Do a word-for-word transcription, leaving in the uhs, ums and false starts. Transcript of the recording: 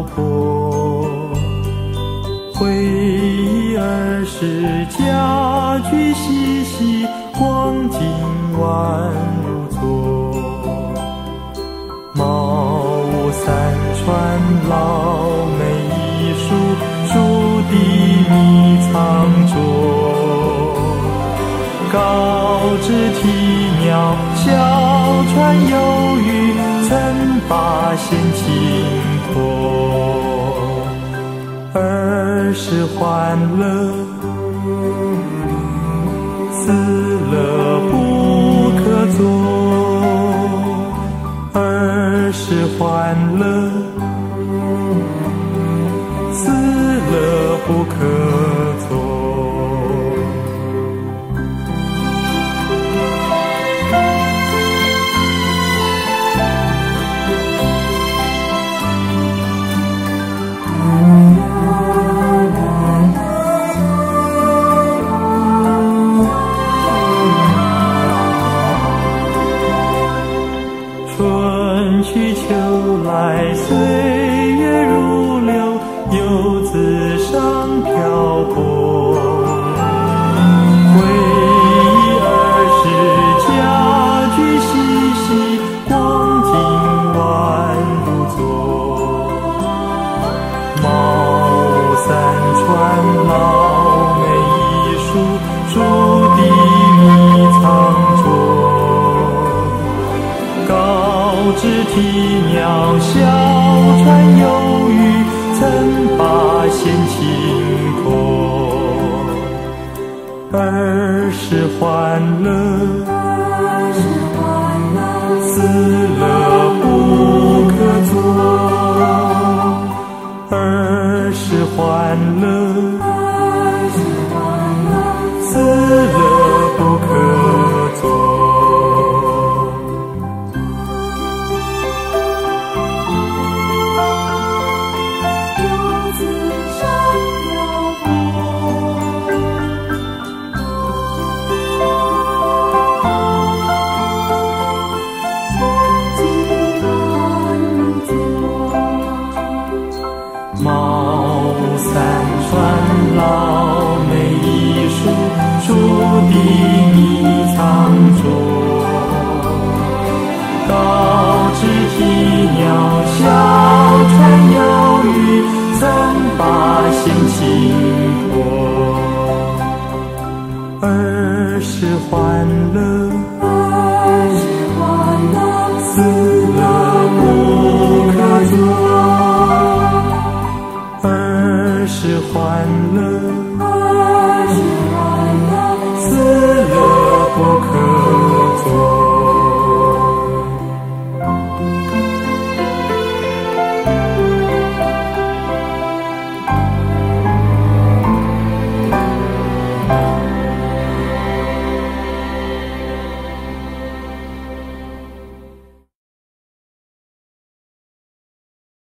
泊。回忆儿时家具细细，光景宛如昨。茅屋三川老梅一树，树底迷藏着。高枝啼鸟，小船游鱼，曾把闲情托。儿时欢乐，死了不可作。儿时欢乐，死了不可作。春去秋来，岁月如流，游子上漂泊。回忆儿时家具细细，光景宛如昨。茅屋三川老梅一树，树底迷藏着。高枝啼鸟，小船游鱼，曾把闲情托。儿时欢乐，死了不可作。儿时欢乐，死了不可作。茅屋三川老梅一树，树底迷藏着。高枝啼鸟，小船游鱼，曾把闲情托。儿时欢乐，死了不可作。儿时欢乐，